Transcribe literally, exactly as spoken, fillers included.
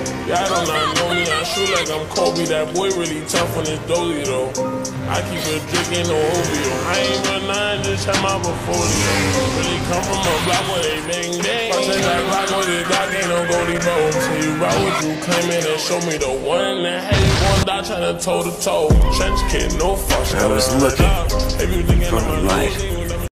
Y'all don't not know me, I shoot like I'm Kobe. That boy really tough on his dolly though. I keep it drinking no Ovio. I ain't run nine, just have my portfolio. Really come from a block where they bang bang. I take that block with it, Glock ain't no goldie bro. So you route with you, come in and show me the one that had you going down trying to toe to toe. Trench kid, no fuss. I was looking for the light.